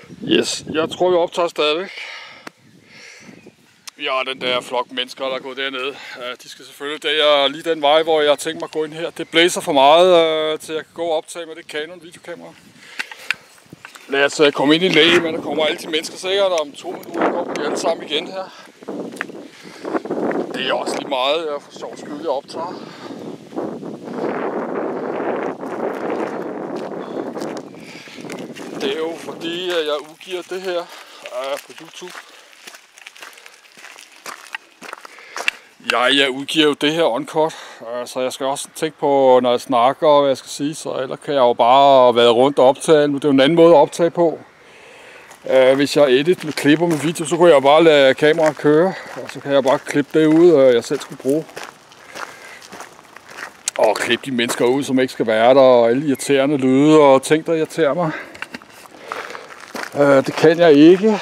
Yes, jeg tror vi optager stadigvæk. Vi har den der flok mennesker, der er gået dernede. De skal selvfølgelig, det er lige den vej, hvor jeg har tænkt mig at gå ind her. Det blæser for meget, til jeg kan gå og optage med det Canon videokamera. Lad os komme ind i læge, men der kommer alle de mennesker sikkert, og om 2 minutter går vi alle sammen igen her. Det er også lige meget, jeg for sjov skyld, jeg optager. Det er jo fordi, jeg udgiver det her på YouTube. Jeg udgiver jo det her uncut, så jeg skal også tænke på, når jeg snakker, hvad jeg skal sige, så ellers kan jeg jo bare være rundt og optage. Nu det er jo en anden måde at optage på. Hvis jeg edit med klipper med video, så kunne jeg bare lade kameraet køre, og så kan jeg bare klippe det ud, jeg selv skulle bruge. Og klippe de mennesker ud, som ikke skal være der, og alle irriterende lyde og ting, der irriterer mig. Det kan jeg ikke.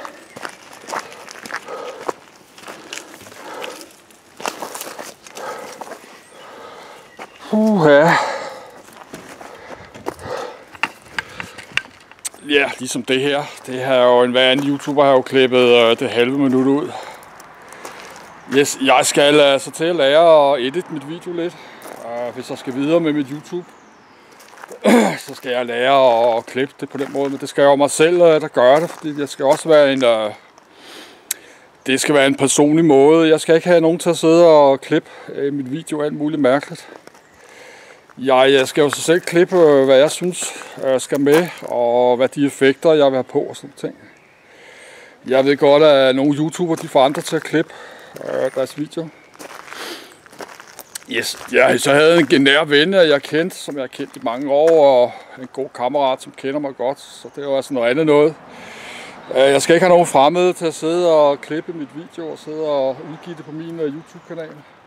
Ja, ligesom det her. Det her er jo en hver anden YouTuber har jo klippet det halve minut ud. Yes, jeg skal altså til at lære at edit mit video lidt. Hvis jeg skal videre med mit YouTube, så skal jeg lære at klippe det på den måde. Men det skal jo mig selv, der gør det, fordi det skal også være det skal være en personlig måde. Jeg skal ikke have nogen til at sidde og klippe mit video alt muligt mærkeligt. Jeg skal jo så selv klippe, hvad jeg synes skal med, og hvad de effekter, jeg vil have på og sådan ting. Jeg ved godt, at nogle YouTubere de får andre til at klippe deres video. Yes, så havde jeg en nær ven, jeg kendte, som jeg har kendt i mange år, og en god kammerat, som kender mig godt, så det var altså noget andet noget. Jeg skal ikke have nogen fremmede til at sidde og klippe mit video og sidde og udgive det på min YouTube-kanal.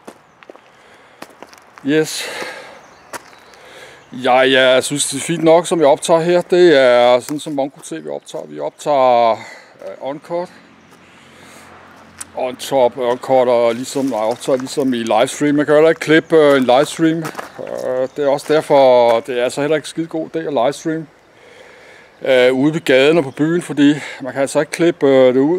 Yes. Jeg synes, det er fint nok, som jeg optager her. Det er sådan, som Mongo TV optager. Vi optager uncut, on-top, uncut og optager ligesom i livestream. Man kan heller ikke klippe en livestream. Det er også derfor, det er altså heller ikke skide god dag at livestream ude ved gaden og på byen, fordi man kan altså ikke klippe det ud.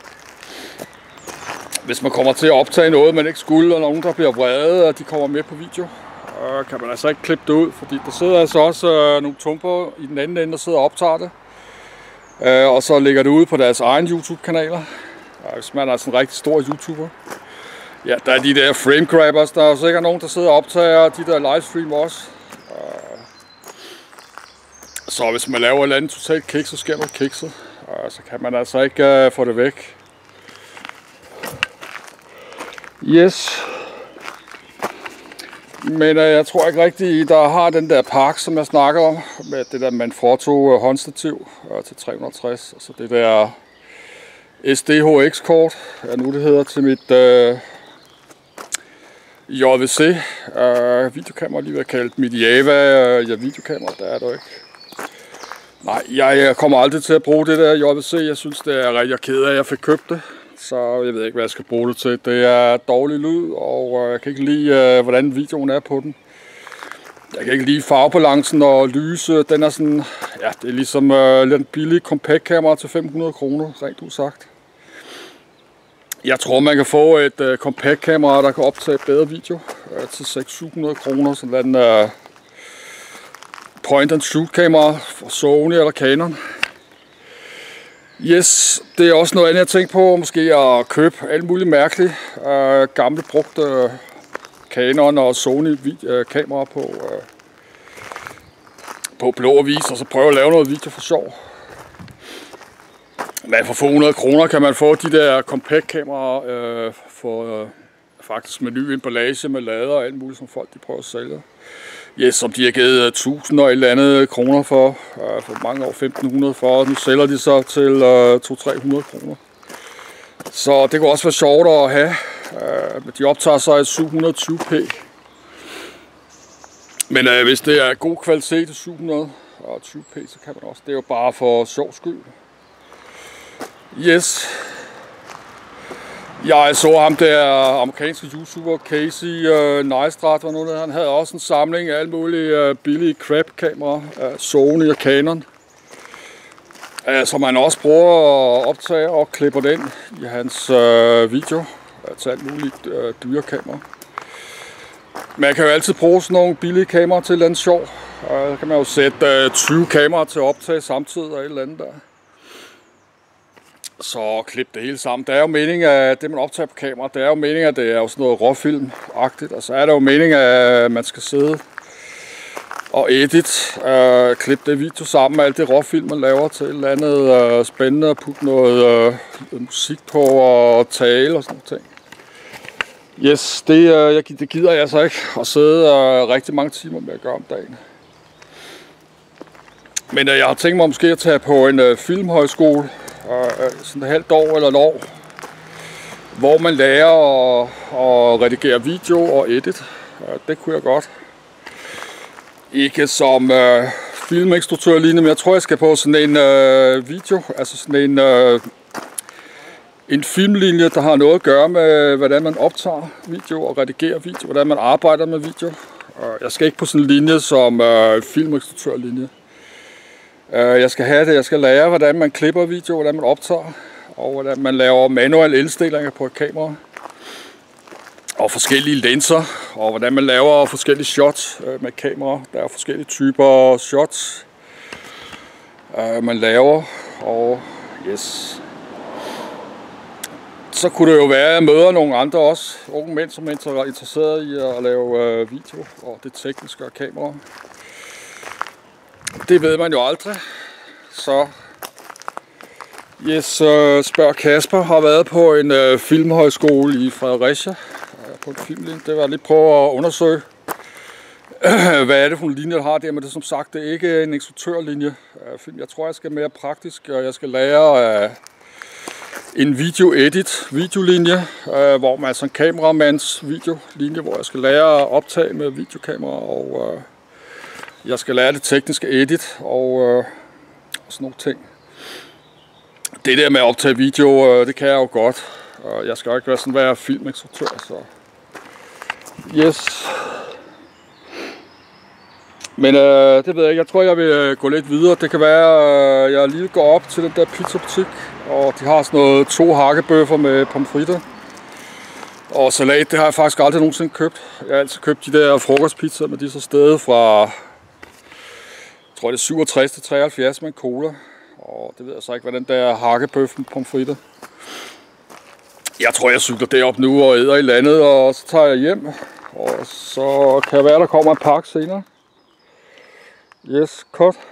Hvis man kommer til at optage noget, man ikke skulle, og nogen der bliver vrede, og de kommer med på video, kan man altså ikke klippe det ud, fordi der sidder altså også nogle tumper i den anden ende, der sidder og optager det. Og så lægger det ud på deres egen YouTube-kanaler, hvis man er sådan en rigtig stor YouTuber. Ja, der er de der frame grabbers, der er sikkert nogen, der sidder og optager de der livestream også. Så hvis man laver et eller andet totalt kick, så sker noget kikset. Så kan man altså ikke få det væk. Yes. Men jeg tror ikke rigtig, der har den der park, som jeg snakker om, med det der Manfrotto håndstativ til 360, og så det der SDHX-kort, nu det hedder, til mit JVC videokamera, lige ved at kalde mit Java videokamera, der er der ikke. Nej, jeg kommer aldrig til at bruge det der JVC, jeg synes det er rigtig ked af, at jeg fik købt det. Så jeg ved ikke, hvad jeg skal bruge det til. Det er dårlig lyd, og jeg kan ikke lide, hvordan videoen er på den. Jeg kan ikke lide farvebalancen og lyse. Den er sådan, ja, det er ligesom en billig kompaktkamera til 500 kroner, rent udsagt. Jeg tror, man kan få et kompaktkamera, der kan optage bedre video til 600-700 kroner. Sådan en point and shoot kamera fra Sony eller Canon. Yes, det er også noget andet, jeg tænker på, måske at købe alt muligt mærkeligt gamle brugte Canon og Sony kameraer på blå avis, og så prøve at lave noget video for sjov. Men for 100 kroner kan man få de der kompaktkameraer for faktisk med ny emballage med lader og alt muligt, som folk de prøver at sælge. Yes, som de har givet 1000 og et eller andet kroner for mange år, 1500 for, og nu sælger de så til 200-300 kroner. Så det kunne også være sjovt at have, men de optager så et 720p. Men hvis det er god kvalitet til 720p, så kan man også, det er jo bare for sjov skyld. Yes. Jeg så ham der amerikanske YouTuber Casey Neistat, han havde også en samling af alle mulige billige crap-kameraer, Sony og Canon. Så man også bruger at optage og klipper den i hans video til alt muligt dyre kamera. Man kan jo altid bruge sådan nogle billige kameraer til et eller andet sjov. Så kan man jo sætte 20 kameraer til at optage samtidig og et eller andet der. Så klip det hele sammen. Det er jo meningen, at det man optager på kamera, det er jo meningen, at det er jo sådan noget råfilm-agtigt. Og så er det jo meningen, at man skal sidde og klippe det video sammen med alt det råfilm, man laver til et eller andet spændende, og putte noget musik på og tale og sådan noget ting. Yes, det gider jeg så ikke at sidde rigtig mange timer med at gøre om dagen. Men jeg har tænkt mig måske at tage på en filmhøjskole, sådan et halvt år eller et år, hvor man lærer at redigere video og edit. Det kunne jeg godt. Ikke som filminstruktør lignende, men jeg tror jeg skal på sådan en video, altså sådan en filmlinje, der har noget at gøre med, hvordan man optager video og redigerer video, hvordan man arbejder med video. Jeg skal ikke på sådan en linje som filminstruktørlinje. Jeg skal have det, jeg skal lære, hvordan man klipper video, hvordan man optager, og hvordan man laver manuelle indstillinger på et kamera. Og forskellige linser, og hvordan man laver forskellige shots med kamera. Der er forskellige typer shots, man laver, og yes. Så kunne det jo være, at jeg møder nogle andre også, unge mænd, som er interesseret i at lave video og det tekniske og kamera. Det ved man jo aldrig. Så yes, spørg Kasper har været på en filmhøjskole i Fredericia på en filmlinje. Det var lige prøve at undersøge, hvad er det for en linje, der har der, men det er som sagt det er ikke en instruktørlinje. Jeg tror, jeg skal mere praktisk, og jeg skal lære en videolinje, hvor man altså en kameramands videolinje, hvor jeg skal lære at optage med videokamera, og jeg skal lære det tekniske edit og sådan nogle ting. Det der med at optage video, det kan jeg jo godt. Jeg skal jo ikke være filminstruktør, så yes. Men det ved jeg ikke. Jeg tror, jeg vil gå lidt videre. Det kan være, jeg lige går op til den der pizzabutik, og de har sådan noget 2 hakkebøffer med pomfritter og salat. Det har jeg faktisk aldrig nogensinde købt. Jeg har altid købt de der frokostpizzaer, men de er så steget fra, jeg tror det er 67 til 73 med en cola. Og det ved jeg så ikke, hvad den der hakkebøf med pomfritter. Jeg tror, jeg cykler derop nu og æder i landet, og så tager jeg hjem. Og så kan jeg være, der kommer en pakke senere. Yes, cut.